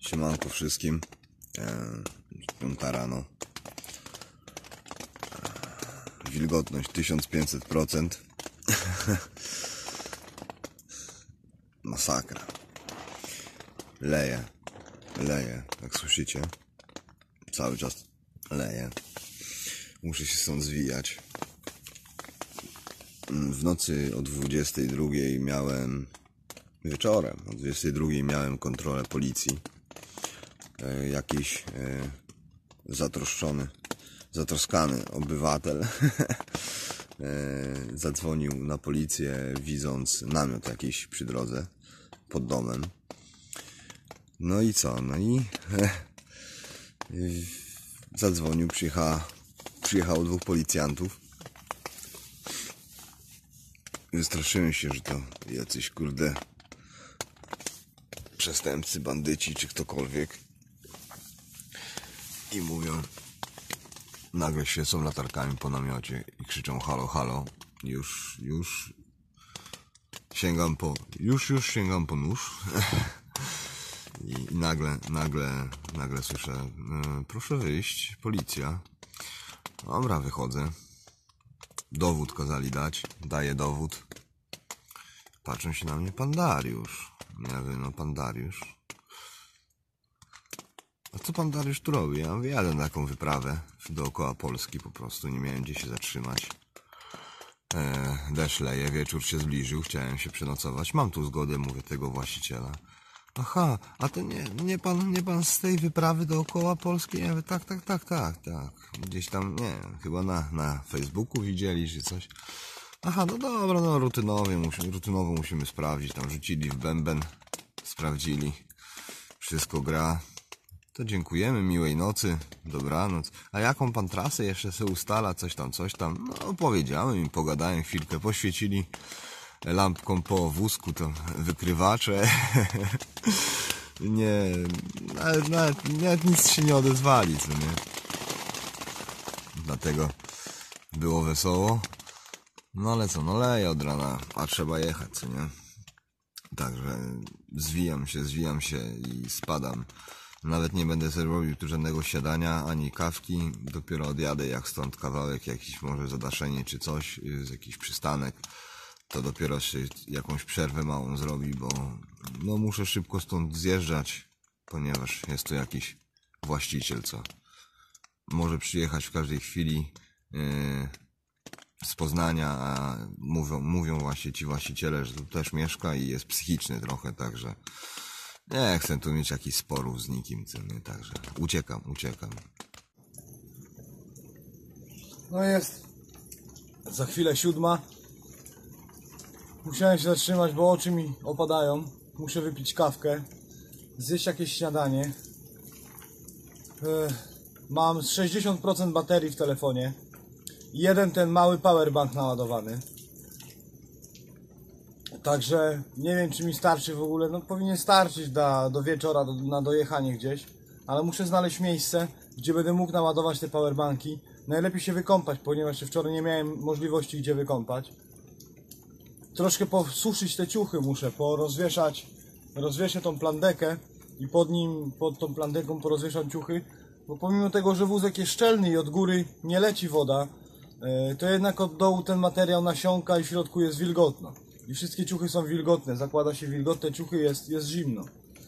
Siemanko wszystkim. 5 rano. Wilgotność 1500%. Masakra. Leje, jak słyszycie. Cały czas leje. Muszę się stąd zwijać. W nocy o 22 miałem, wieczorem o 22 miałem kontrolę policji. Jakiś zatroskany obywatel zadzwonił na policję, widząc namiot jakiś przy drodze pod domem. No i co? No i zadzwonił, przyjechało 2 policjantów. Wystraszyłem się, że to jacyś kurde przestępcy, bandyci czy ktokolwiek. I mówią, nagle świecą latarkami po namiocie i krzyczą halo, halo. Już sięgam po nóż. I nagle słyszę, proszę wyjść, policja. Dobra, wychodzę. Dowód kazali dać, daję dowód. Patrzą się na mnie, pan Dariusz. Ja mówię, no pan Dariusz. A co pan Dariusz tu robi? Ja mówię, jadę na taką wyprawę dookoła Polski po prostu, nie miałem gdzie się zatrzymać. Deszcz leje, wieczór się zbliżył, chciałem się przenocować. Mam tu zgodę, mówię, tego właściciela. Aha, a to nie pan z tej wyprawy dookoła Polski? Ja mówię, tak. Gdzieś tam, nie wiem, chyba na Facebooku widzieli, czy coś. Aha, no dobra, no rutynowo musimy sprawdzić. Tam rzucili w bęben, sprawdzili. Wszystko gra. To dziękujemy, miłej nocy, dobranoc. A jaką pan trasę jeszcze sobie ustala, coś tam. No powiedziałem im, pogadałem chwilkę, poświecili lampką po wózku, to wykrywacze. Nawet nic się nie odezwali, co nie? Dlatego było wesoło. No ale co, no leje od rana, a trzeba jechać, co nie? Także zwijam się i spadam. Nawet nie będę sobie robił tu żadnego siadania, ani kawki. Dopiero odjadę, jak stąd kawałek, jakiś może zadaszenie czy coś, z jakiś przystanek. To dopiero się jakąś przerwę małą zrobi, bo no muszę szybko stąd zjeżdżać, ponieważ jest tu jakiś właściciel, co może przyjechać w każdej chwili z Poznania, a mówią właśnie ci właściciele, że tu też mieszka i jest psychiczny trochę, także nie chcę tu mieć jakichś sporów z nikim, także uciekam. No jest za chwilę 7. Musiałem się zatrzymać, bo oczy mi opadają. Muszę wypić kawkę, zjeść jakieś śniadanie. Mam 60% baterii w telefonie. Jeden ten mały powerbank naładowany. Także nie wiem, czy mi starczy w ogóle. No powinien starczyć do wieczora na dojechanie gdzieś. Ale muszę znaleźć miejsce, gdzie będę mógł naładować te powerbanki. Najlepiej się wykąpać, ponieważ wczoraj nie miałem możliwości gdzie wykąpać. Troszkę posuszyć te ciuchy muszę, rozwieszę tą plandekę i pod tą plandeką porozwieszam ciuchy, bo pomimo tego, że wózek jest szczelny i od góry nie leci woda, to jednak od dołu ten materiał nasiąka i w środku jest wilgotno. I wszystkie ciuchy są wilgotne, zakłada się wilgotne ciuchy, jest zimno.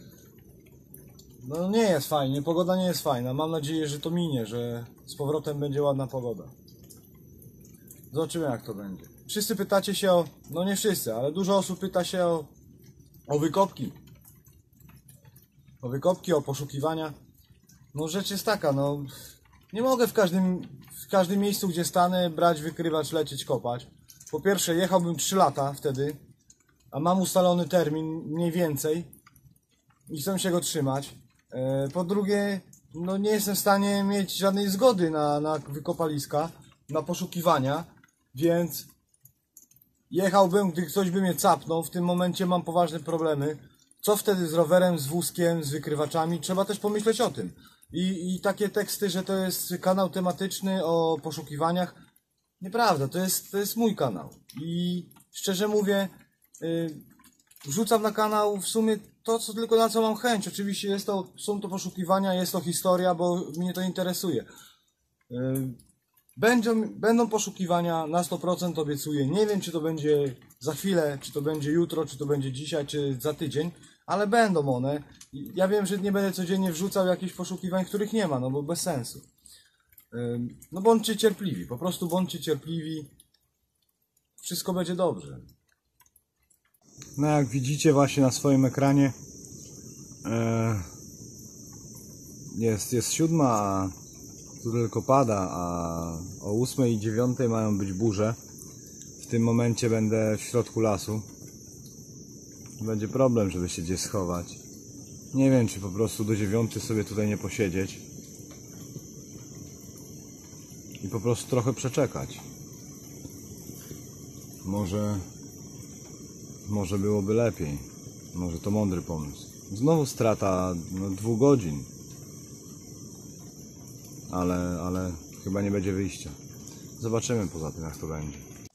No nie jest fajnie, pogoda nie jest fajna, mam nadzieję, że to minie, że z powrotem będzie ładna pogoda. Zobaczymy, jak to będzie. Wszyscy pytacie się o, no nie wszyscy, ale dużo osób pyta się o wykopki. O wykopki, o poszukiwania. No rzecz jest taka, no nie mogę w każdym miejscu, gdzie stanę, brać wykrywacz, lecieć, kopać. Po pierwsze, jechałbym 3 lata wtedy, a mam ustalony termin mniej więcej i chcę się go trzymać. Po drugie, no nie jestem w stanie mieć żadnej zgody na wykopaliska, na poszukiwania, więc jechałbym, gdy ktoś by mnie capnął. W tym momencie mam poważne problemy. Co wtedy z rowerem, z wózkiem, z wykrywaczami? Trzeba też pomyśleć o tym. I takie teksty, że to jest kanał tematyczny o poszukiwaniach. Nieprawda, to jest mój kanał. I szczerze mówię, wrzucam na kanał w sumie to, co tylko na co mam chęć. Oczywiście są to poszukiwania, jest to historia, bo mnie to interesuje. Będą poszukiwania, na 100% obiecuję. Nie wiem, czy to będzie za chwilę, czy to będzie jutro, czy to będzie dzisiaj, czy za tydzień, ale będą one. Ja wiem, że nie będę codziennie wrzucał jakichś poszukiwań, których nie ma, no bo bez sensu. No bądźcie cierpliwi, po prostu bądźcie cierpliwi. Wszystko będzie dobrze. No jak widzicie właśnie na swoim ekranie jest 7, a tu tylko pada, a o 8 i 9 mają być burze. W tym momencie będę w środku lasu. Będzie problem, żeby się gdzieś schować. Nie wiem, czy po prostu do 9 sobie tutaj nie posiedzieć i po prostu trochę przeczekać. Może byłoby lepiej. Może to mądry pomysł. Znowu strata 2 godzin. Ale chyba nie będzie wyjścia. Zobaczymy poza tym, jak to będzie.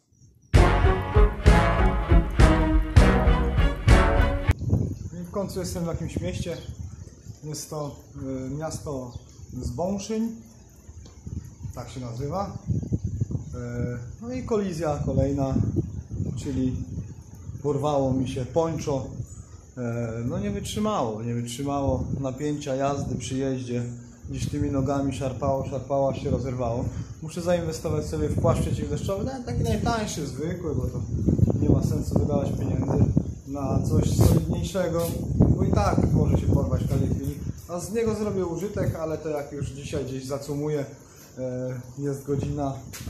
I w końcu jestem w jakimś mieście. Jest to miasto Zbąszyń. Tak się nazywa. No i kolizja kolejna, czyli porwało mi się poncho. No nie wytrzymało napięcia jazdy przy jeździe. Gdzieś tymi nogami szarpało, się rozerwało. Muszę zainwestować sobie w płaszcz przeciwdeszczowy, taki najtańszy, zwykły, bo to nie ma sensu wydawać pieniędzy na coś solidniejszego, bo i tak może się porwać w każdej chwili. A z niego zrobię użytek, ale to jak już dzisiaj gdzieś zacumuję, jest godzina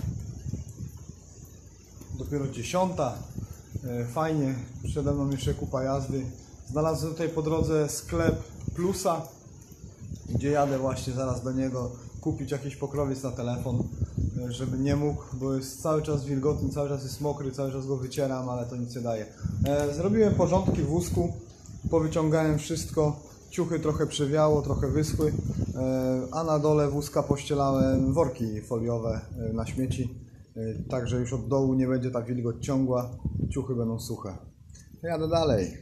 dopiero 10. Fajnie, przede mną jeszcze kupa jazdy. Znalazłem tutaj po drodze sklep Plusa, gdzie jadę właśnie zaraz do niego kupić jakiś pokrowiec na telefon, żeby nie mógł, bo jest cały czas wilgotny, cały czas jest mokry, cały czas go wycieram, ale to nic nie daje. Zrobiłem porządki w wózku, powyciągałem wszystko, ciuchy trochę przewiało, trochę wyschły, a na dole wózka pościelałem worki foliowe na śmieci, także już od dołu nie będzie ta wilgoć ciągła, ciuchy będą suche. Jadę dalej.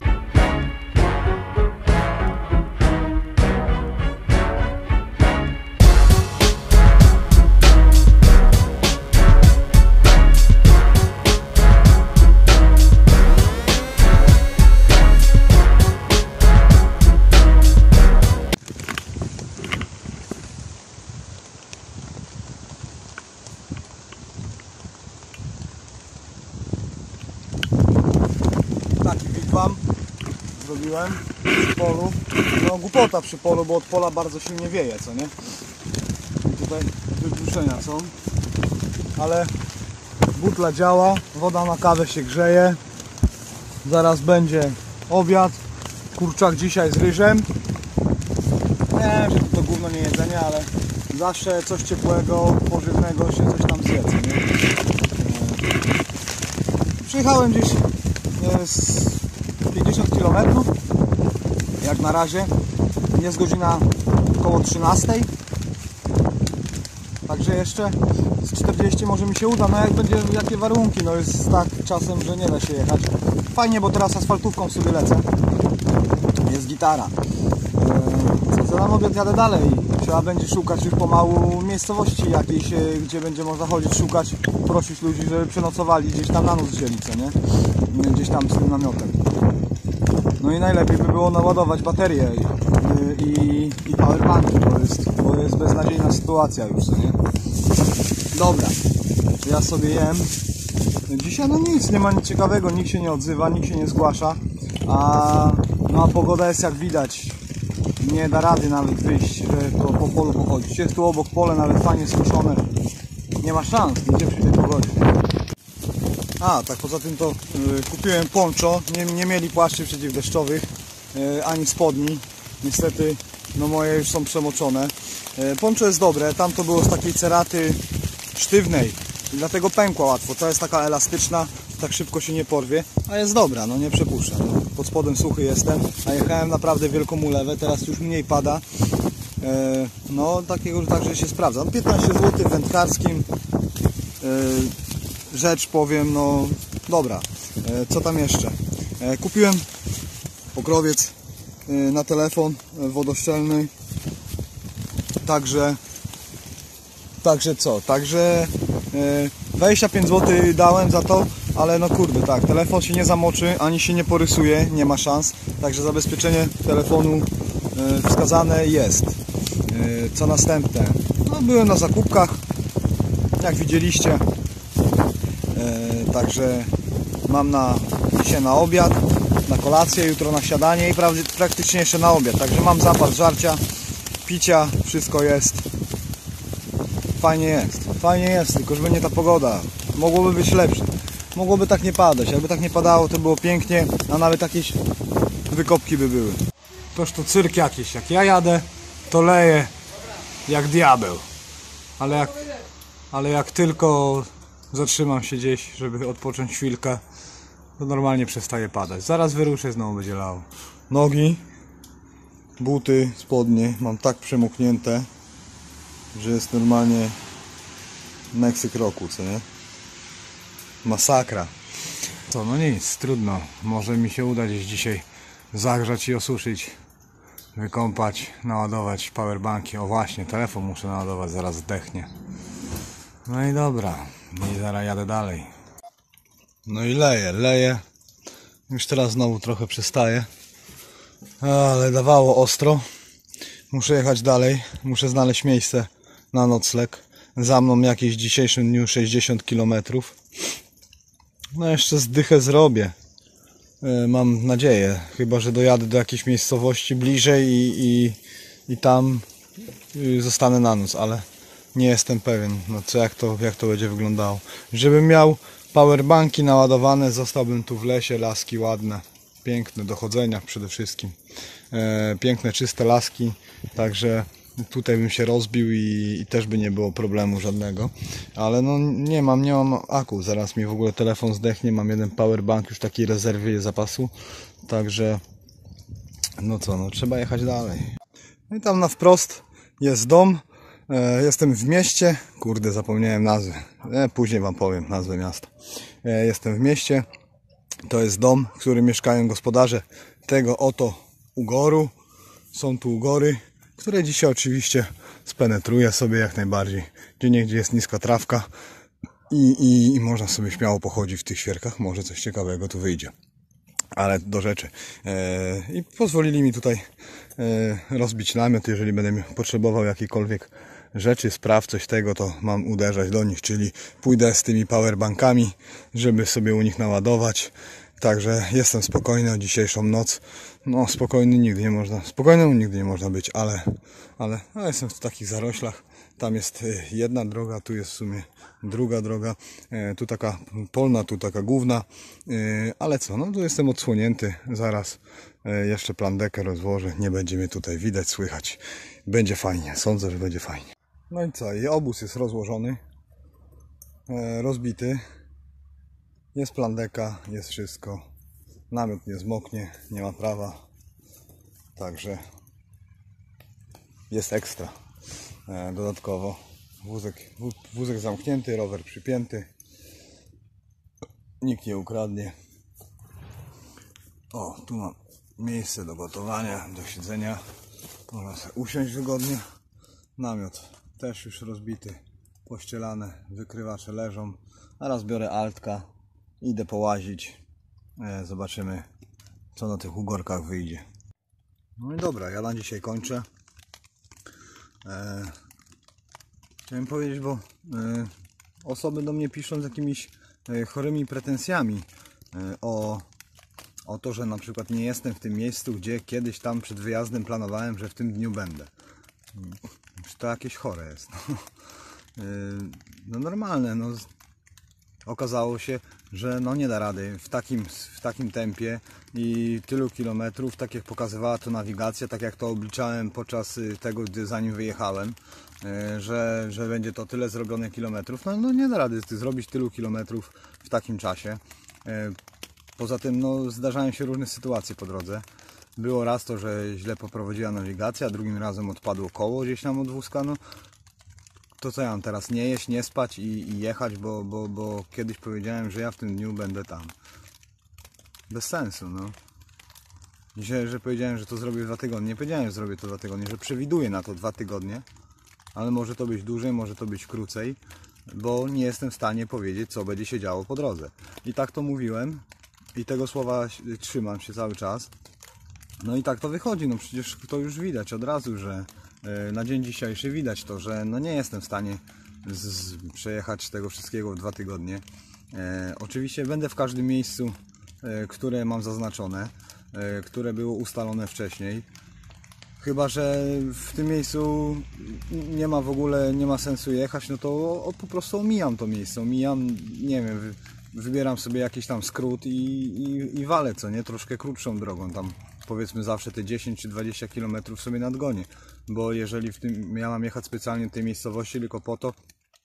Taki wigwam zrobiłem przy polu. No głupota przy polu, bo od pola bardzo silnie wieje, co nie? I tutaj wykluczenia są. Ale butla działa, woda na kawę się grzeje. Zaraz będzie obiad. Kurczak dzisiaj z ryżem. Nie, że to gówno nie jedzenie, ale zawsze coś ciepłego, pożywnego się coś tam zje, co nie? Przyjechałem gdzieś z 50 km, jak na razie. Jest godzina około 13. Także jeszcze z 40 może mi się uda, no jak będzie, jakie warunki, no jest tak czasem, że nie da się jechać. Fajnie, bo teraz asfaltówką sobie lecę. Jest gitara. Co na obiad jadę dalej. Trzeba będzie szukać już pomału miejscowości jakiejś, gdzie będzie można chodzić, szukać, prosić ludzi, żeby przenocowali, gdzieś tam na noc wzięli, co nie? Gdzieś tam z tym namiotem. No i najlepiej by było naładować baterię i powerbanki, bo jest beznadziejna sytuacja już, co nie? Dobra, ja sobie jem. Dzisiaj no nic, nie ma nic ciekawego, nikt się nie odzywa, nikt się nie zgłasza, a pogoda jest jak widać, nie da rady nawet wyjść, żeby to po polu pochodzić. Jest tu obok pole, nawet fajnie skuszone, nie ma szans, nigdzie przy tej pogodzie. A, tak poza tym to kupiłem poncho, nie mieli płaszczy przeciwdeszczowych, ani spodni, niestety no moje już są przemoczone. Poncho jest dobre, tamto było z takiej ceraty sztywnej i dlatego pękła łatwo, ta jest taka elastyczna, tak szybko się nie porwie, a jest dobra, no nie przepuszcza. No, pod spodem suchy jestem, a jechałem naprawdę wielką ulewę, teraz już mniej pada, no takiego, także się sprawdza. No, 15 zł w wędkarskim, rzecz powiem, no dobra, co tam jeszcze? Kupiłem pokrowiec na telefon wodoszczelny. Także 25 zł dałem za to, ale no kurde, tak, telefon się nie zamoczy, ani się nie porysuje, nie ma szans. Także zabezpieczenie telefonu wskazane jest. Co następne? No, byłem na zakupkach, jak widzieliście. Także mam dzisiaj na obiad, na kolację, jutro na śniadanie i praktycznie jeszcze na obiad. Także mam zapas żarcia, picia, wszystko jest. Fajnie jest, tylko żeby nie ta pogoda. Mogłoby być lepsze. Mogłoby tak nie padać. Jakby tak nie padało, to było pięknie, a nawet jakieś wykopki by były. Toż to cyrk jakiś. Jak ja jadę, to leję jak diabeł. Ale jak tylko zatrzymam się gdzieś, żeby odpocząć chwilkę, to normalnie przestaje padać. Zaraz wyruszę, znowu będzie lało. Nogi, buty, spodnie mam tak przemoknięte, że jest normalnie Meksyk roku, co nie? Masakra. Co, no nic, trudno. Może mi się uda gdzieś dzisiaj zagrzać i osuszyć, wykąpać, naładować powerbanki. O właśnie, telefon muszę naładować, zaraz zdechnie. No i dobra, i zaraz jadę dalej. No i leję. Już teraz znowu trochę przestaje, ale dawało ostro. Muszę jechać dalej, muszę znaleźć miejsce na nocleg. Za mną jakieś w dzisiejszym dniu 60 km. No jeszcze zdychę zrobię. Mam nadzieję, chyba że dojadę do jakiejś miejscowości bliżej i tam zostanę na noc, ale nie jestem pewien, no co, jak to będzie wyglądało. Żebym miał powerbanki naładowane, zostałbym tu w lesie, laski ładne, piękne do chodzenia przede wszystkim. Piękne, czyste laski, także tutaj bym się rozbił i też by nie było problemu żadnego. Ale no nie mam aku, zaraz mi w ogóle telefon zdechnie, mam jeden powerbank już takiej rezerwy zapasu, także no co, no trzeba jechać dalej. No i tam na wprost jest dom. Jestem w mieście, kurde zapomniałem nazwy, później wam powiem nazwę miasta. Jestem w mieście, to jest dom, w którym mieszkają gospodarze tego oto ugoru. Są tu ugory, które dzisiaj oczywiście spenetruję sobie jak najbardziej. Gdzieniegdzie jest niska trawka i można sobie śmiało pochodzić w tych świerkach, może coś ciekawego tu wyjdzie. Ale do rzeczy. I pozwolili mi tutaj rozbić namiot, jeżeli będę potrzebował jakiejkolwiek rzeczy, spraw, coś tego, to mam uderzać do nich, czyli pójdę z tymi powerbankami, żeby sobie u nich naładować. Także jestem spokojny o dzisiejszą noc. No spokojnym nigdy nie można być, ale jestem w takich zaroślach. Tam jest jedna droga, tu jest w sumie druga droga, tu taka polna, tu taka główna, ale co, no tu jestem odsłonięty, zaraz jeszcze plandekę rozłożę, nie będzie mnie tutaj widać, słychać, będzie fajnie, sądzę, że będzie fajnie. No i co, i obóz jest rozłożony, rozbity, jest plandeka, jest wszystko, namiot nie zmoknie, nie ma prawa, także jest ekstra. Dodatkowo wózek zamknięty, rower przypięty, nikt nie ukradnie. O, tu mam miejsce do gotowania, do siedzenia, można sobie usiąść wygodnie. Namiot też już rozbity, pościelane, wykrywacze leżą. Teraz biorę altka, idę połazić, zobaczymy co na tych ugorkach wyjdzie. No i dobra, ja na dzisiaj kończę. Chciałem powiedzieć, bo osoby do mnie piszą z jakimiś chorymi pretensjami o to, że na przykład nie jestem w tym miejscu, gdzie kiedyś tam przed wyjazdem planowałem, że w tym dniu będę. To jakieś chore jest. No normalne, no. Okazało się, że no nie da rady w takim tempie i tylu kilometrów, tak jak pokazywała to nawigacja, tak jak to obliczałem podczas tego, gdy zanim wyjechałem, że będzie to tyle zrobione kilometrów. No nie da rady zrobić tylu kilometrów w takim czasie. Poza tym no, zdarzają się różne sytuacje po drodze. Było raz to, że źle poprowadziła nawigacja, drugim razem odpadło koło gdzieś nam od wózka. No, to co ja mam teraz? Nie jeść, nie spać i jechać, bo kiedyś powiedziałem, że ja w tym dniu będę tam. bez sensu, no. Dzisiaj, że powiedziałem, że to zrobię w 2 tygodnie, nie powiedziałem, że zrobię to 2 tygodnie, że przewiduję na to 2 tygodnie, ale może to być dłużej, może to być krócej, bo nie jestem w stanie powiedzieć, co będzie się działo po drodze. I tak to mówiłem i tego słowa trzymam się cały czas. No i tak to wychodzi, no przecież to już widać od razu, że na dzień dzisiejszy widać to, że no nie jestem w stanie przejechać tego wszystkiego w 2 tygodnie. Oczywiście będę w każdym miejscu, które mam zaznaczone, które było ustalone wcześniej. Chyba że w tym miejscu nie ma w ogóle, nie ma sensu jechać, no to po prostu omijam to miejsce, omijam, nie wiem, wybieram sobie jakiś tam skrót i walę, co nie, troszkę krótszą drogą, tam powiedzmy zawsze te 10 czy 20 km sobie nadgonię, bo jeżeli ja mam jechać specjalnie do tej miejscowości tylko po to,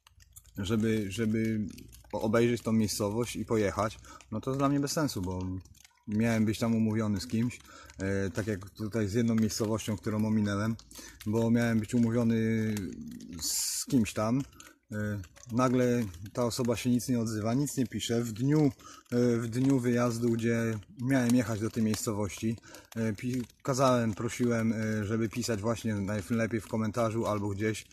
żeby obejrzeć tą miejscowość i pojechać, no to jest dla mnie bez sensu, bo miałem być tam umówiony z kimś, tak jak tutaj z jedną miejscowością, którą ominęłem, bo miałem być umówiony z kimś tam. Nagle ta osoba się nic nie odzywa, nic nie pisze. W dniu wyjazdu, gdzie miałem jechać do tej miejscowości, prosiłem, żeby pisać właśnie najlepiej w komentarzu albo gdzieś.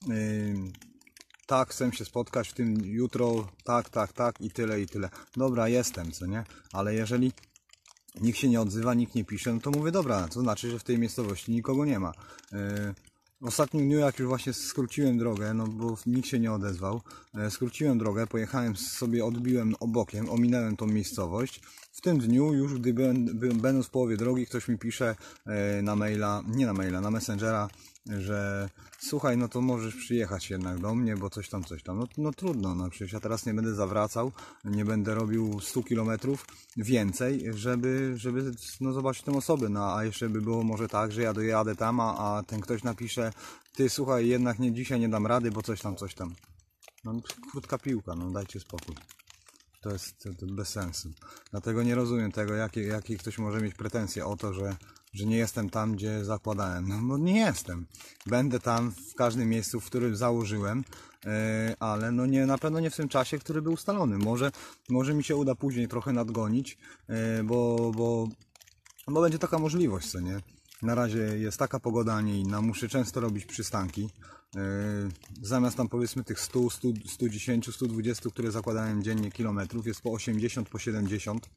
Tak, chcę się spotkać w tym jutro, tak i tyle, i tyle. Dobra, jestem, co nie? Ale jeżeli nikt się nie odzywa, nikt nie pisze, no to mówię, dobra, to znaczy, że w tej miejscowości nikogo nie ma. W ostatnim dniu, jak już właśnie skróciłem drogę, no bo nikt się nie odezwał, skróciłem drogę, pojechałem sobie, odbiłem obokiem, ominąłem tą miejscowość. W tym dniu już, gdy będąc w połowie drogi, ktoś mi pisze na maila, nie na maila, na Messengera, że słuchaj, no to możesz przyjechać jednak do mnie, bo coś tam. No trudno, no przecież ja teraz nie będę zawracał, nie będę robił 100 km więcej, żeby no, zobaczyć tę osobę. No a jeszcze by było może tak, że ja dojadę tam, a ten ktoś napisze, ty słuchaj, jednak nie dzisiaj nie dam rady, bo coś tam. No krótka piłka, no dajcie spokój. To jest bez sensu. Dlatego nie rozumiem tego, jakie ktoś może mieć pretensje o to, że nie jestem tam, gdzie zakładałem. No nie jestem. Będę tam w każdym miejscu, w którym założyłem, ale no nie, na pewno nie w tym czasie, który był ustalony. Może mi się uda później trochę nadgonić, bo będzie taka możliwość, co nie? Na razie jest taka pogoda, a nie inna. Muszę często robić przystanki. Zamiast tam powiedzmy tych 100, 110, 120, które zakładałem dziennie kilometrów, jest po 80, po 70.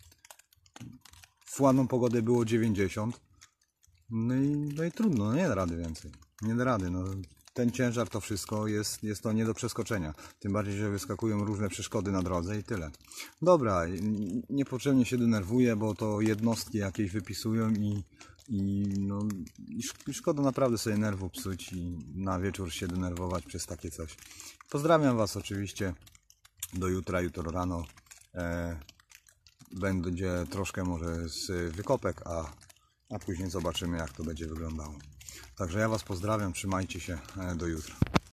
W ładną pogodę było 90. No i trudno, no nie da rady więcej. Nie da rady. No, ten ciężar, to wszystko jest to nie do przeskoczenia. Tym bardziej, że wyskakują różne przeszkody na drodze i tyle. Dobra, niepotrzebnie się denerwuję, bo to jednostki jakieś wypisują i szkoda naprawdę sobie nerwu psuć i na wieczór się denerwować przez takie coś. Pozdrawiam Was oczywiście. Do jutra, jutro rano. Będzie troszkę może z wykopek, a później zobaczymy, jak to będzie wyglądało. Także ja Was pozdrawiam, trzymajcie się, do jutra.